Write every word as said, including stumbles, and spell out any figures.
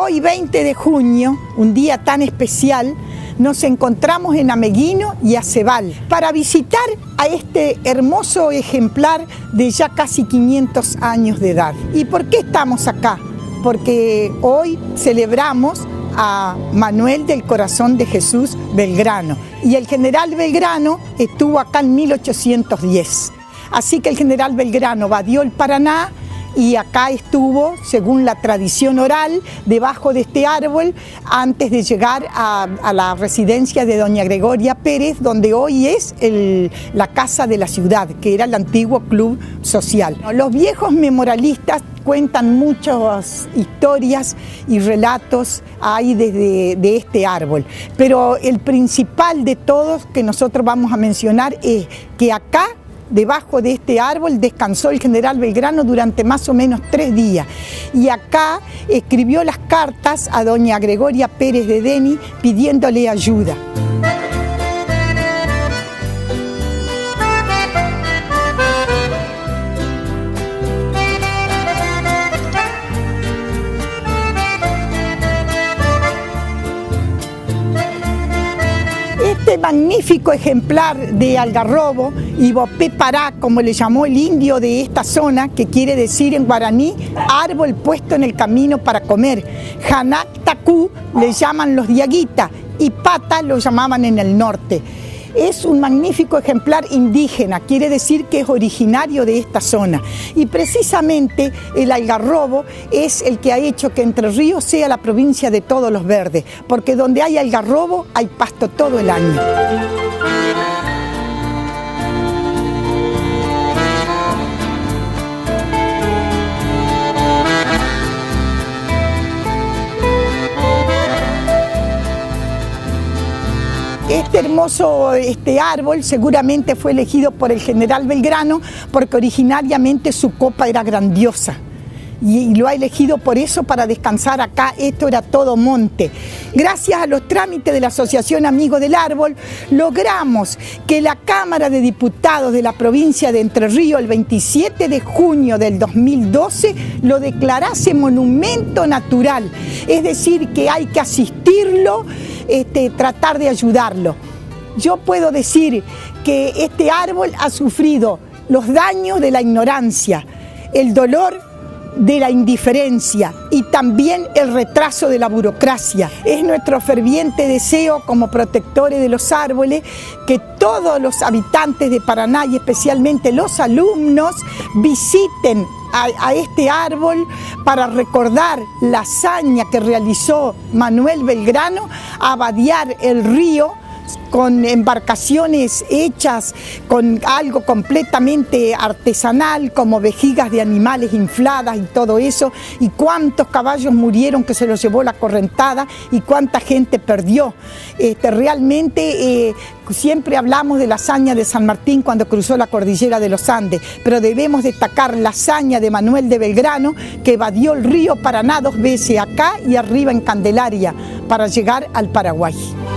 Hoy, veinte de junio, un día tan especial, nos encontramos en Ameguino y Acebal para visitar a este hermoso ejemplar de ya casi quinientos años de edad. ¿Y por qué estamos acá? Porque hoy celebramos a Manuel del Corazón de Jesús Belgrano, y el general Belgrano estuvo acá en mil ochocientos diez. Así que el general Belgrano vadió el Paraná y acá estuvo, según la tradición oral, debajo de este árbol antes de llegar a, a la residencia de doña Gregoria Pérez, donde hoy es el, la casa de la ciudad, que era el antiguo club social. Los viejos memorialistas cuentan muchas historias y relatos ahí desde de este árbol, pero el principal de todos que nosotros vamos a mencionar es que acá, debajo de este árbol, descansó el general Belgrano durante más o menos tres días, y acá escribió las cartas a doña Gregoria Pérez de Deni pidiéndole ayuda. Este magnífico ejemplar de algarrobo, Ibopé Pará, como le llamó el indio de esta zona, que quiere decir en guaraní, árbol puesto en el camino para comer. Janak Tacú le llaman los diaguita y Pata lo llamaban en el norte. Es un magnífico ejemplar indígena, quiere decir que es originario de esta zona. Y precisamente el algarrobo es el que ha hecho que Entre Ríos sea la provincia de todos los verdes, porque donde hay algarrobo hay pasto todo el año. Este hermoso este árbol seguramente fue elegido por el general Belgrano porque originariamente su copa era grandiosa y lo ha elegido por eso, para descansar acá. Esto era todo monte. Gracias a los trámites de la Asociación Amigos del Árbol, logramos que la Cámara de Diputados de la provincia de Entre Ríos, el veintisiete de junio del dos mil doce, lo declarase monumento natural. Es decir, que hay que asistirlo, este, tratar de ayudarlo. Yo puedo decir que este árbol ha sufrido los daños de la ignorancia, el dolor de la indiferencia y también el retraso de la burocracia. Es nuestro ferviente deseo, como protectores de los árboles, que todos los habitantes de Paraná y especialmente los alumnos visiten a, a este árbol para recordar la hazaña que realizó Manuel Belgrano a vadear el río con embarcaciones hechas con algo completamente artesanal, como vejigas de animales infladas y todo eso, y cuántos caballos murieron que se los llevó la correntada y cuánta gente perdió. Este, realmente eh, siempre hablamos de la hazaña de San Martín cuando cruzó la cordillera de los Andes, pero debemos destacar la hazaña de Manuel de Belgrano, que vadió el río Paraná dos veces, acá y arriba en Candelaria, para llegar al Paraguay.